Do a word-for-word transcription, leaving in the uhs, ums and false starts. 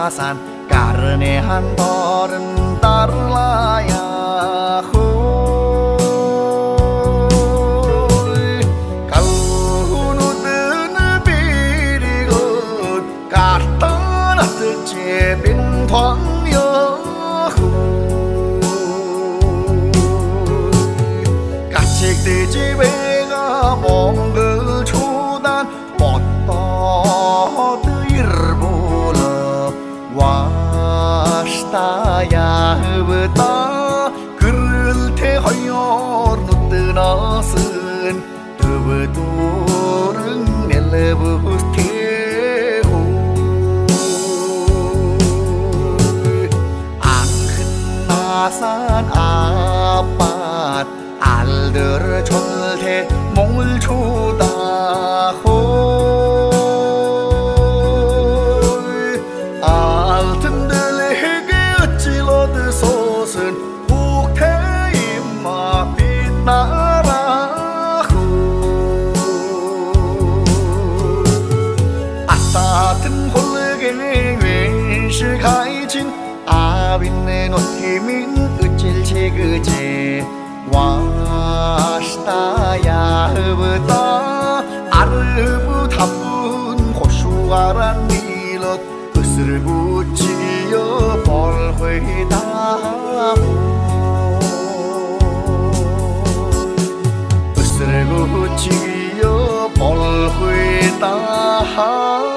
san karne han torn tarlaya hoi kalunut birigot kartanat che bin thoáng yo 같이 집에가 몽글 초단 뻗어 일보러 와스타야 흐부터 그를 태하여 누뜨나슨 드부도른 넬레부스테호 앙흔나산 아빠 알들 졸대 몽을 초다 호이 알튼들에게 어찌로드 솟은 북태임마 빛나라 호 아따튼 홀르게 왼시 가이진 아빈네 노티민 으찔치 그제 와스타야 흐부터 아르부 답분 고수아란 밀엇 으스를 붙이어 벌회다 으스를 붙이어 벌회다